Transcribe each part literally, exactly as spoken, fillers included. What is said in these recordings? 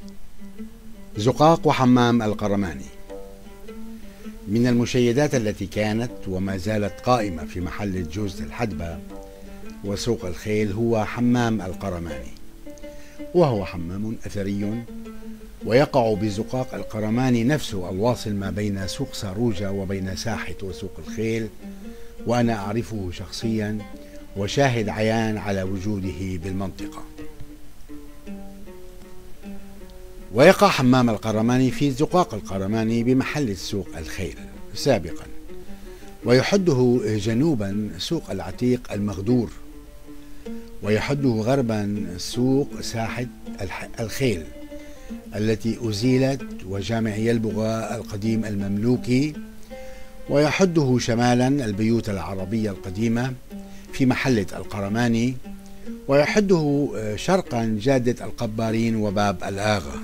زقاق وحمام القرماني. من المشيدات التي كانت وما زالت قائمة في محل جوزة الحدبة وسوق الخيل هو حمام القرماني، وهو حمام أثري ويقع بزقاق القرماني نفسه الواصل ما بين سوق ساروجة وبين ساحة وسوق الخيل، وأنا أعرفه شخصيا وشاهد عيان على وجوده بالمنطقة. ويقع حمام القرماني في زقاق القرماني بمحل سوق الخيل سابقا، ويحده جنوبا سوق العتيق المغدور، ويحده غربا سوق ساحة الخيل التي أزيلت وجامع يلبغة القديم المملوكي، ويحده شمالا البيوت العربية القديمة في محلة القرماني، ويحده شرقا جادة القبارين وباب الآغا.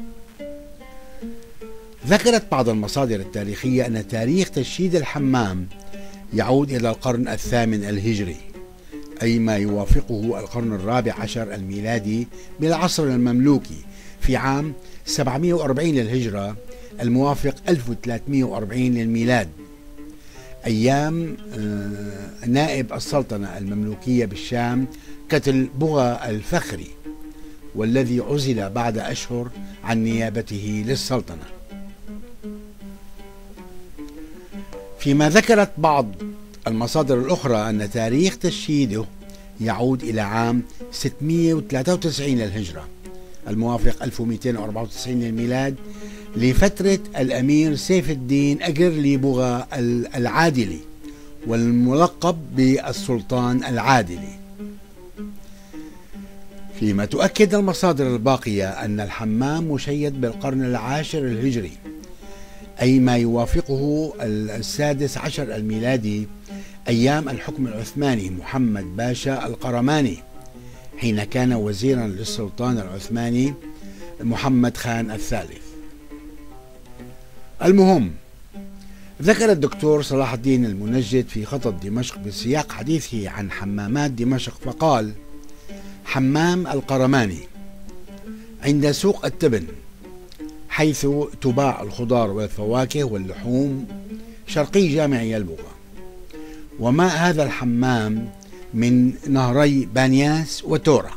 ذكرت بعض المصادر التاريخية أن تاريخ تشييد الحمام يعود إلى القرن الثامن الهجري، أي ما يوافقه القرن الرابع عشر الميلادي بالعصر المملوكي، في عام سبعمائة وأربعين للهجرة الموافق ألف وثلاثمائة وأربعين للميلاد، أيام نائب السلطنة المملوكية بالشام كتل بغى الفخري، والذي عزل بعد أشهر عن نيابته للسلطنة. فيما ذكرت بعض المصادر الأخرى أن تاريخ تشييده يعود إلى عام ستمائة وثلاثة وتسعين للهجرة الموافق ألف ومئتين وأربعة وتسعين للميلاد، لفترة الأمير سيف الدين أجرلي بغى العادلي والملقب بالسلطان العادلي. فيما تؤكد المصادر الباقية أن الحمام مشيد بالقرن العاشر الهجري، أي ما يوافقه السادس عشر الميلادي، أيام الحكم العثماني محمد باشا القرماني، حين كان وزيرا للسلطان العثماني محمد خان الثالث. المهم، ذكر الدكتور صلاح الدين المنجد في خطط دمشق بسياق حديثه عن حمامات دمشق فقال: حمام القرماني عند سوق التبن، حيث تباع الخضار والفواكه واللحوم شرقي جامع يلبغة، وماء هذا الحمام من نهري بانياس وتورا.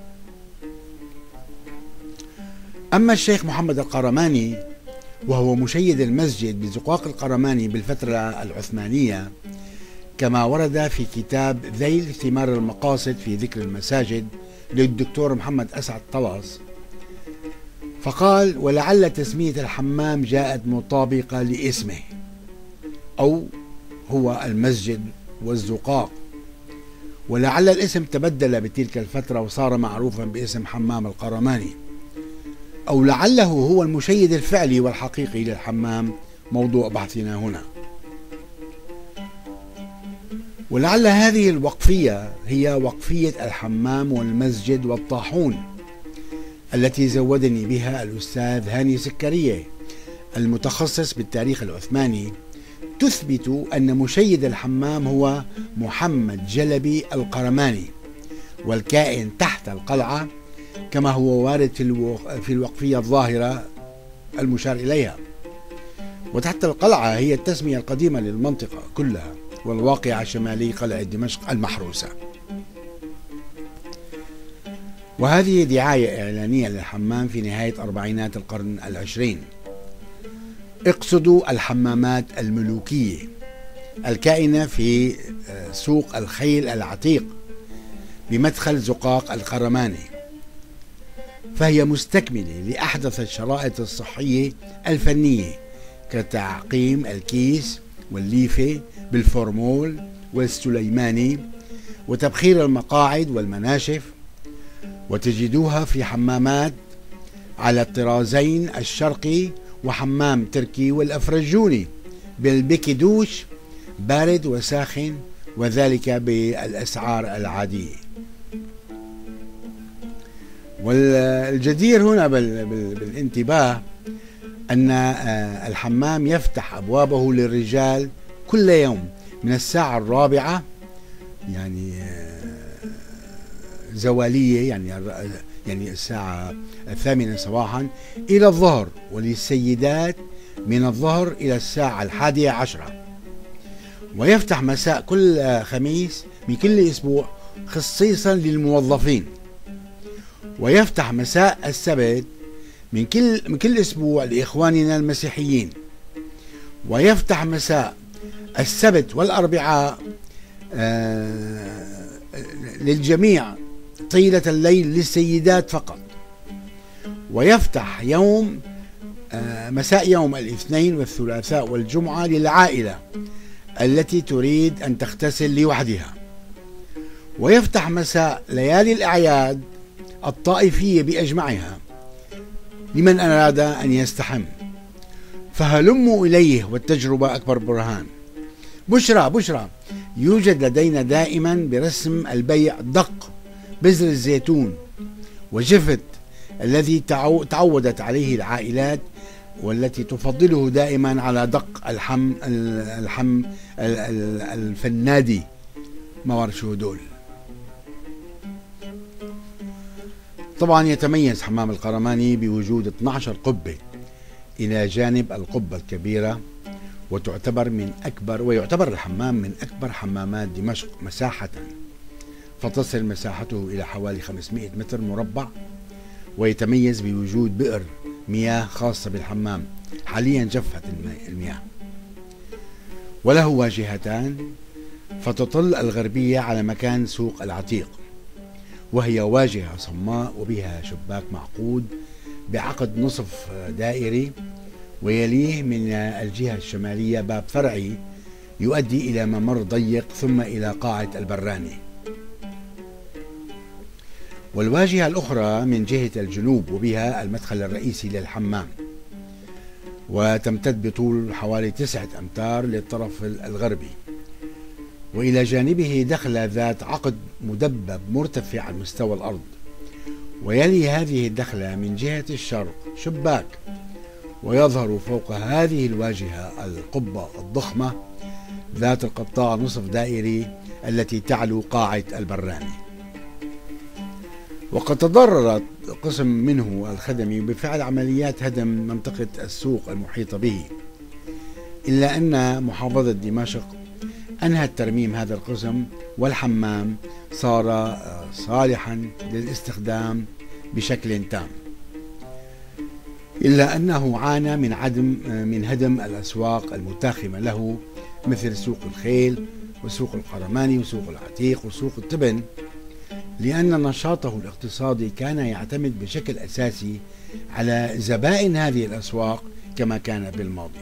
أما الشيخ محمد القرماني وهو مشيد المسجد بزقاق القرماني بالفترة العثمانية، كما ورد في كتاب ذيل ثمار المقاصد في ذكر المساجد للدكتور محمد أسعد طلس، فقال: ولعل تسمية الحمام جاءت مطابقة لاسمه، أو هو المسجد والزقاق، ولعل الاسم تبدل بتلك الفترة وصار معروفا باسم حمام القرماني، أو لعله هو المشيد الفعلي والحقيقي للحمام، موضوع بحثنا هنا. ولعل هذه الوقفية هي وقفية الحمام والمسجد والطاحون التي زودني بها الأستاذ هاني سكرية المتخصص بالتاريخ العثماني، تثبت أن مشيد الحمام هو محمد جلبي القرماني، والكائن تحت القلعة كما هو وارد في الوقفية الظاهرة المشار إليها. وتحت القلعة هي التسمية القديمة للمنطقة كلها، والواقعة شمالي قلعة دمشق المحروسة. وهذه دعاية إعلانية للحمام في نهاية أربعينات القرن العشرين. اقصدوا الحمامات الملوكية الكائنة في سوق الخيل العتيق بمدخل زقاق القرماني، فهي مستكملة لأحدث الشرائط الصحية الفنية كتعقيم الكيس والليفة بالفورمول والسليماني وتبخير المقاعد والمناشف، وتجدوها في حمامات على الطرازين الشرقي وحمام تركي والأفرجوني بالبكدوش بارد وساخن، وذلك بالأسعار العادية. والجدير هنا بالانتباه أن الحمام يفتح أبوابه للرجال كل يوم من الساعة الرابعة، يعني زوالية، يعني يعني الساعة الثامنة صباحا إلى الظهر، وللسيدات من الظهر إلى الساعة الحادية عشرة. ويفتح مساء كل خميس من كل أسبوع خصيصا للموظفين، ويفتح مساء السبت من كل من كل أسبوع لإخواننا المسيحيين، ويفتح مساء السبت والأربعاء آه للجميع طيلة الليل للسيدات فقط. ويفتح يوم آه مساء يوم الاثنين والثلاثاء والجمعة للعائلة التي تريد أن تغتسل لوحدها. ويفتح مساء ليالي الأعياد الطائفية بأجمعها لمن أراد أن يستحم. فهلموا إليه والتجربة أكبر برهان. بشرى بشرى، يوجد لدينا دائما برسم البيع دق بذر الزيتون وجفت الذي تعودت عليه العائلات، والتي تفضله دائما على دق الحم الحم الفنادي، ما بعرف شو هدول. طبعا يتميز حمام القرماني بوجود اثني عشر قبة إلى جانب القبة الكبيرة، وتعتبر من أكبر ويعتبر الحمام من أكبر حمامات دمشق مساحة، فتصل مساحته إلى حوالي خمسمئة متر مربع. ويتميز بوجود بئر مياه خاصة بالحمام، حاليا جفت المياه، وله واجهتان، فتطل الغربية على مكان سوق العتيق، وهي واجهة صماء وبها شباك معقود بعقد نصف دائري، ويليه من الجهة الشمالية باب فرعي يؤدي إلى ممر ضيق ثم إلى قاعة البراني. والواجهة الأخرى من جهة الجنوب وبها المدخل الرئيسي للحمام، وتمتد بطول حوالي تسعة أمتار للطرف الغربي، وإلى جانبه دخلة ذات عقد مدبب مرتفع عن مستوى الأرض. ويلي هذه الدخلة من جهة الشرق شباك، ويظهر فوق هذه الواجهة القبة الضخمة ذات القطاع نصف دائري التي تعلو قاعة البراني. وقد تضررت قسم منه الخدمي بفعل عمليات هدم منطقة السوق المحيطة به، إلا أن محافظة دمشق أنهت ترميم هذا القسم، والحمام صار صالحا للاستخدام بشكل تام، إلا أنه عانى من عدم من هدم الأسواق المتاخمة له، مثل سوق الخيل وسوق القرماني وسوق العتيق وسوق التبن، لأن نشاطه الاقتصادي كان يعتمد بشكل أساسي على زبائن هذه الأسواق كما كان بالماضي.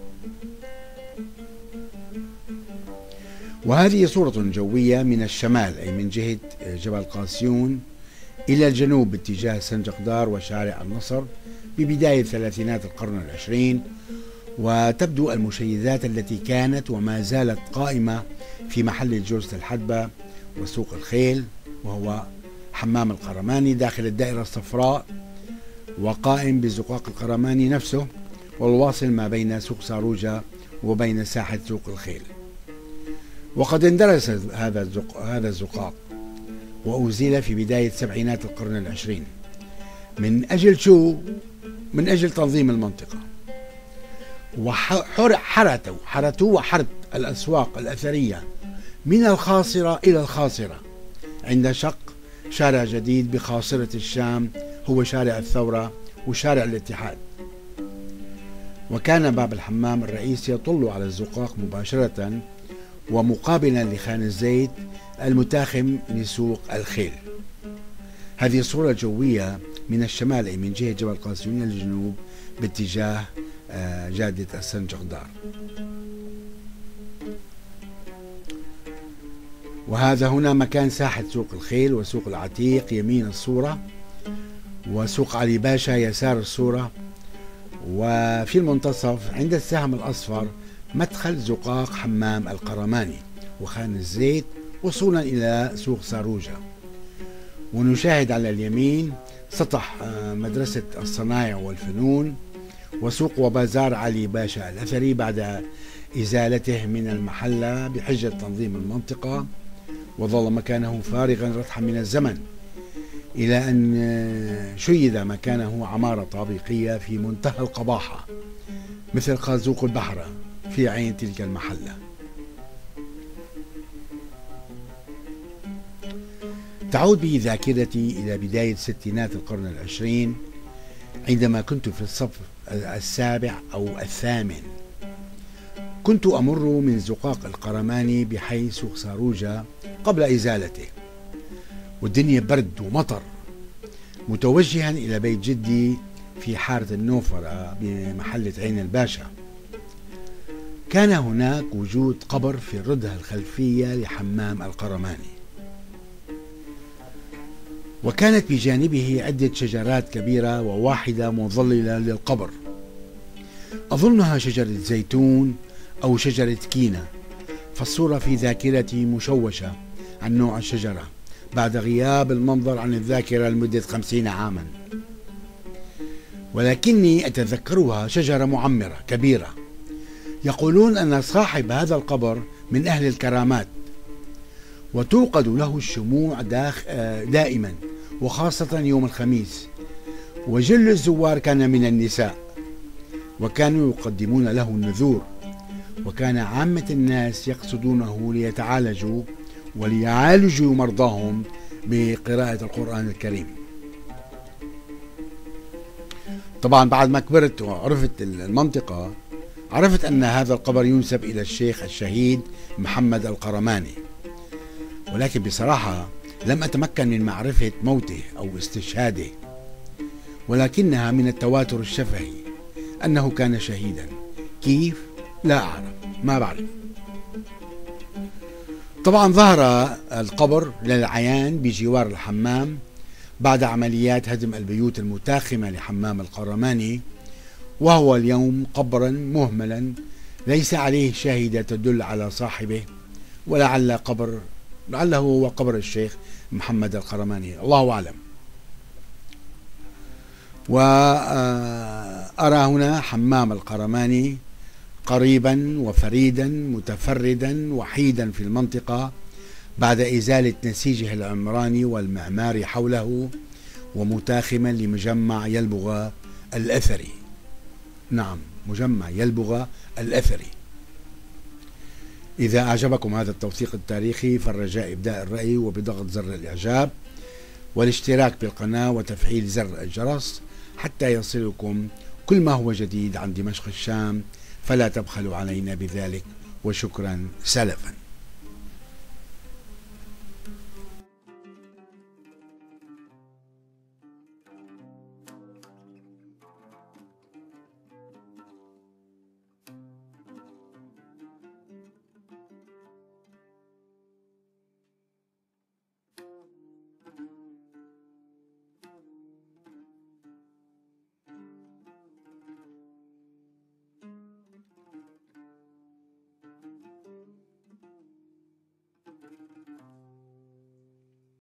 وهذه صورة جوية من الشمال، أي من جهة جبل قاسيون، إلى الجنوب باتجاه سنجقدار وشارع النصر ببداية ثلاثينات القرن العشرين. وتبدو المشيدات التي كانت وما زالت قائمة في محل الجوزة الحدبة وسوق الخيل، وهو حمام القرماني داخل الدائرة الصفراء، وقائم بزقاق القرماني نفسه، والواصل ما بين سوق ساروجة وبين ساحة سوق الخيل. وقد اندرس هذا الزق... هذا الزقاق وأزيل في بداية سبعينات القرن العشرين من أجل شو؟ من أجل تنظيم المنطقة. وحرتوا حرتوا وحرت الأسواق الأثرية من الخاصرة إلى الخاصرة عند شق شارع جديد بخاصرة الشام، هو شارع الثورة وشارع الاتحاد. وكان باب الحمام الرئيسي يطل على الزقاق مباشرة ومقابلا لخان الزيت المتاخم لسوق الخيل. هذه صورة جوية من الشمال، أي من جهة جبل قاسيون للجنوب باتجاه جادة السنجقدار. وهذا هنا مكان ساحة سوق الخيل وسوق العتيق يمين الصورة، وسوق علي باشا يسار الصورة. وفي المنتصف عند السهم الأصفر مدخل زقاق حمام القرماني وخان الزيت وصولا إلى سوق ساروجة. ونشاهد على اليمين سطح مدرسة الصنايع والفنون وسوق وبازار علي باشا الأثري بعد إزالته من المحلة بحجة تنظيم المنطقة، وظل مكانه فارغا رتحا من الزمن، إلى أن شيد مكانه عمارة طابقية في منتهى القباحة مثل خازوق البحرة في عين تلك المحلة. تعود بي ذاكرتي إلى بداية ستينات القرن العشرين عندما كنت في الصف السابع أو الثامن. كنت أمر من زقاق القرماني بحي سوق صاروجة قبل إزالته، والدنيا برد ومطر، متوجها إلى بيت جدي في حارة النوفرة بمحلة عين الباشا. كان هناك وجود قبر في الردهة الخلفية لحمام القرماني، وكانت بجانبه عدة شجرات كبيرة وواحدة مظللة للقبر، أظنها شجرة زيتون أو شجرة كينة، فالصورة في ذاكرتي مشوشة عن نوع الشجرة بعد غياب المنظر عن الذاكرة لمدة خمسين عاما، ولكني أتذكرها شجرة معمرة كبيرة. يقولون أن صاحب هذا القبر من أهل الكرامات، وتوقد له الشموع دائما وخاصة يوم الخميس، وجل الزوار كان من النساء، وكانوا يقدمون له النذور، وكان عامة الناس يقصدونه ليتعالجوا وليعالجوا مرضاهم بقراءة القرآن الكريم. طبعا بعد ما كبرت وعرفت المنطقة عرفت أن هذا القبر ينسب إلى الشيخ الشهيد محمد القرماني، ولكن بصراحة لم أتمكن من معرفة موته أو استشهاده، ولكنها من التواتر الشفهي أنه كان شهيدا. كيف؟ لا أعرف، ما بعرف. طبعا ظهر القبر للعيان بجوار الحمام بعد عمليات هدم البيوت المتاخمة لحمام القرماني، وهو اليوم قبرا مهملا ليس عليه شاهدة تدل على صاحبه، ولعل قبر لعله هو قبر الشيخ محمد القرماني، الله أعلم. وأرى هنا حمام القرماني قريبا وفريدا متفردا وحيدا في المنطقة بعد إزالة نسيجه العمراني والمعماري حوله، ومتاخما لمجمع يلبغة الأثري. نعم، مجمع يلبغة الأثري. إذا أعجبكم هذا التوثيق التاريخي فالرجاء إبداء الرأي وبضغط زر الإعجاب والاشتراك بالقناة وتفعيل زر الجرس حتى يصلكم كل ما هو جديد عن دمشق الشام، فلا تبخلوا علينا بذلك، وشكرا سلفا.